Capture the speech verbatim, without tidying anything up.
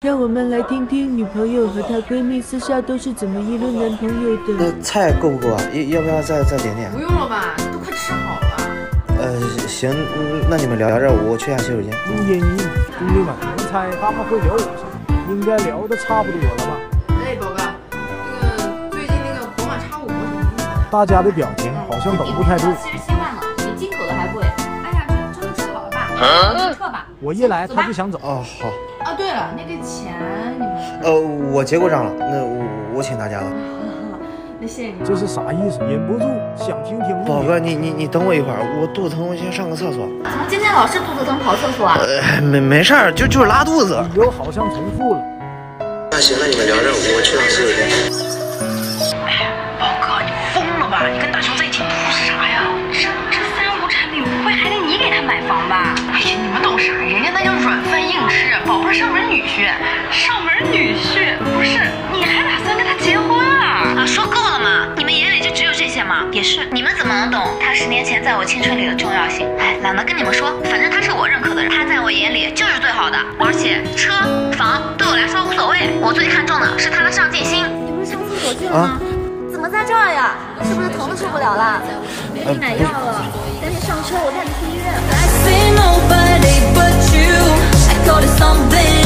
让我们来听听女朋友和她闺蜜私下都是怎么议论男朋友的。 那菜够不够啊？要要不要再再点点？ 不用了吧，都快吃好了。 呃，行，那你们聊聊这，我去下洗手间。 英英，兄弟们，你们猜他们会聊我什么？应该聊的差不多了吧？ 哎，宝哥，那个最近那个宝马叉五模型， 大家的表情好像都不太对。 七十七万呢，比进口的还贵。哎呀，这这都吃好了吧？啊、撤吧。 我一来他就想走。 哦，好。 啊，对了，那个钱你们…… 呃，我结过账了，那我我请大家了。 那谢谢你。 这是啥意思？忍不住想听听。 宝哥，你你你等我一会儿，我肚子疼，我先上个厕所。 怎么今天老是肚子疼跑厕所啊？ 呃，没没事儿，就就是拉肚子。 理由好像重复了。 那行，那你们聊着，我去趟洗手间。 哎，宝哥，你疯了吧？你跟大雄在一起图啥呀？这这三无产品，不会还得你给他买房吧？哎呀，你们懂啥？人家那叫软饭硬吃，宝贝儿上门女婿，上门女婿，不是？你还打算跟他结婚啊？ 啊，说够了吗？你们眼里就只有这些吗？也是，你们怎么能懂他十年前在我青春里的重要性？哎，懒得跟你们说，反正他是我认可的人，他在我眼里就是最好的，而且车房对我来说无所谓，我最看重的是他的上进心。 你不是上厕所去了吗？啊、怎么在这儿呀？是不是疼的受不了了？我给你买药了，赶紧上车，我带你去医院。